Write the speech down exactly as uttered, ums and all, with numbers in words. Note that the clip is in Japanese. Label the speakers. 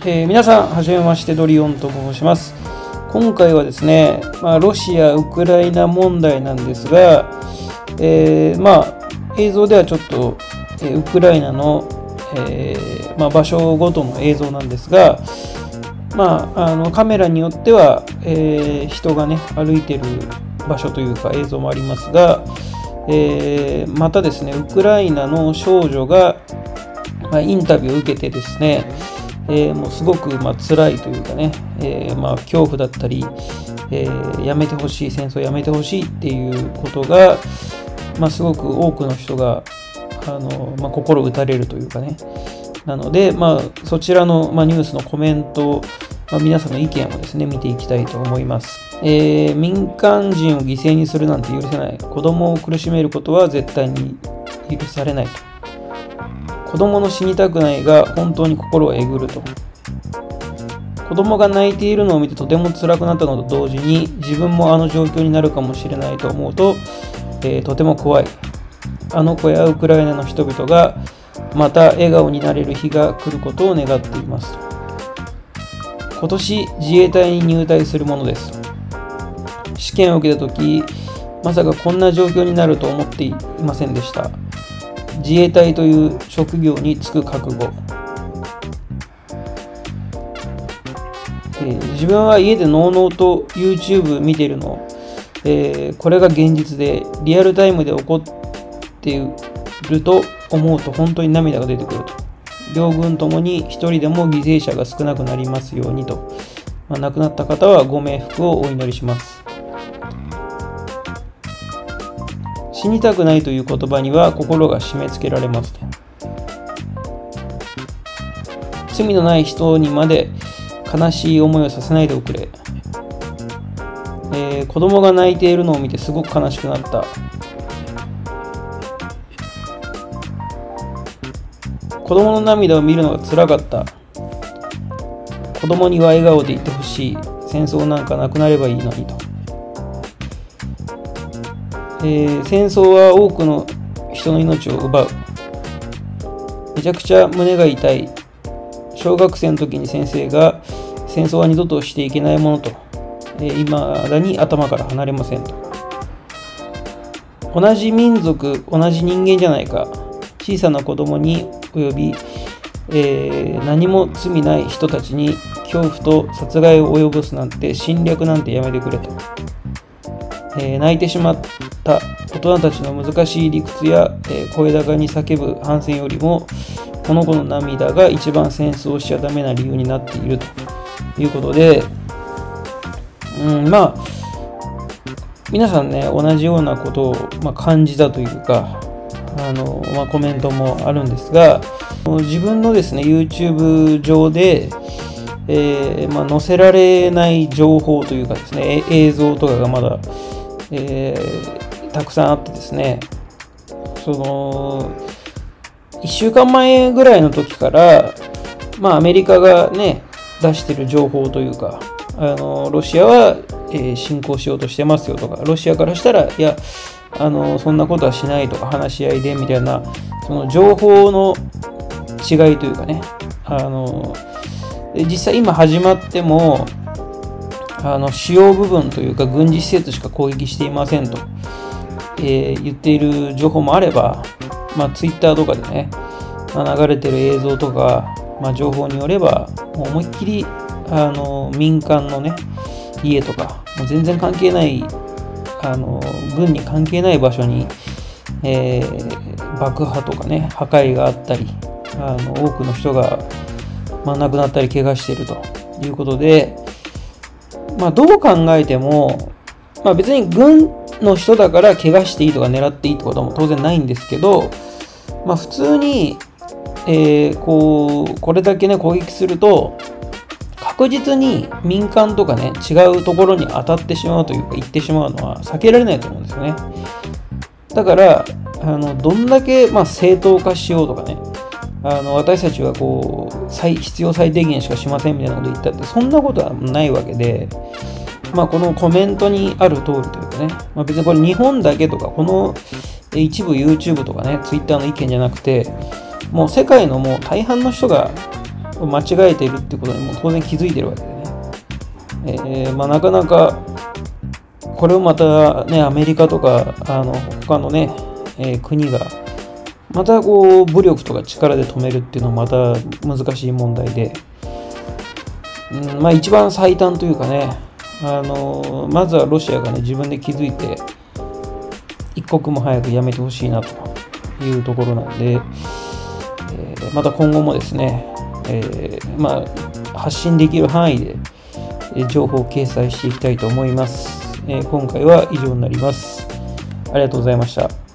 Speaker 1: えー、皆さんはじめまして、ドリオンと申します。今回はですね、まあ、ロシア・ウクライナ問題なんですが、えー、まあ映像ではちょっと、えー、ウクライナの、えーまあ、場所ごとの映像なんですが、まあ、あのカメラによっては、えー、人がね歩いてる場所というか映像もありますが、えー、またですねウクライナの少女が、まあ、インタビューを受けてですね、えー、もうすごくまあ辛いというかね、えー、まあ恐怖だったり、えー、やめてほしい、戦争やめてほしいっていうことが、まあ、すごく多くの人があの、まあ、心打たれるというかね、なので、まあ、そちらの、まあ、ニュースのコメント、まあ、皆さんの意見をですね見ていきたいと思います。えー、民間人を犠牲にするなんて許せない、子供を苦しめることは絶対に許されないと。子供の死にたくないが本当に心をえぐると。子供が泣いているのを見てとても辛くなったのと同時に、自分もあの状況になるかもしれないと思うと、えー、とても怖い。あの子やウクライナの人々がまた笑顔になれる日が来ることを願っていますと。今年自衛隊に入隊するものですと。試験を受けた時、まさかこんな状況になると思っていませんでした。自衛隊という職業に就く覚悟、えー、自分は家でのうのうと YouTube 見てるの、えー、これが現実でリアルタイムで起こっていると思うと本当に涙が出てくると。両軍ともに一人でも犠牲者が少なくなりますようにと、まあ、亡くなった方はご冥福をお祈りします。死にたくないという言葉には心が締め付けられますと。罪のない人にまで悲しい思いをさせないでおくれ。えー、子供が泣いているのを見てすごく悲しくなった。子供の涙を見るのが辛かった。子供には笑顔でいてほしい。戦争なんかなくなればいいのにと。えー、戦争は多くの人の命を奪う。めちゃくちゃ胸が痛い。小学生の時に先生が戦争は二度としていけないものと、えー、未だに頭から離れませんと。同じ民族、同じ人間じゃないか。小さな子供に及び、えー、何も罪ない人たちに恐怖と殺害を及ぼすなんて、侵略なんてやめてくれと。えー、泣いてしまった大人たちの難しい理屈や、えー、声高に叫ぶ反戦よりも、この子の涙が一番戦争をしちゃダメな理由になっているということで、うん、まあ皆さんね同じようなことを、まあ、感じたというか、あの、まあ、コメントもあるんですが、自分のですね YouTube 上で、えーまあ、載せられない情報というかですね、映像とかがまだえー、たくさんあってですね、そのいっしゅうかんまえぐらいの時から、まあ、アメリカがね出してる情報というか、あのロシアは、えー、侵攻しようとしてますよとか、ロシアからしたらいやあのそんなことはしないとか、話し合いでみたいな、その情報の違いというかね、あの実際今始まってもあの主要部分というか軍事施設しか攻撃していませんと、えー、言っている情報もあれば、まあ、Twitter とかでね、まあ、流れてる映像とか、まあ、情報によればもう思いっきりあの民間のね家とか、もう全然関係ないあの軍に関係ない場所に、えー、爆破とかね破壊があったり、あの多くの人が、まあ、亡くなったり怪我しているということで、まあ、どう考えても、まあ、別に軍の人だから怪我していいとか狙っていいってことも当然ないんですけど、まあ、普通に、えー、こうこれだけね攻撃すると確実に民間とかね違うところに当たってしまうというか行ってしまうのは避けられないと思うんですよね。だからあのどんだけ、まあ、正当化しようとかね、あの私たちはこう最必要最低限しかしませんみたいなこと言ったってそんなことはないわけで、まあ、このコメントにある通りというかね、まあ、別にこれ日本だけとかこの一部 YouTube とかね Twitter の意見じゃなくて、もう世界のもう大半の人が間違えているってことにも当然気づいてるわけでね。えーまあ、なかなかこれをまたね、アメリカとかあの他のね、えー国がまたこう武力とか力で止めるっていうのもまた難しい問題で、うん、まあ一番最短というかね、あのまずはロシアがね自分で気づいて一刻も早くやめてほしいなというところなんで、えーまた今後もですね、えーまあ、発信できる範囲で情報を掲載していきたいと思います。えー今回は以上になります。ありがとうございました。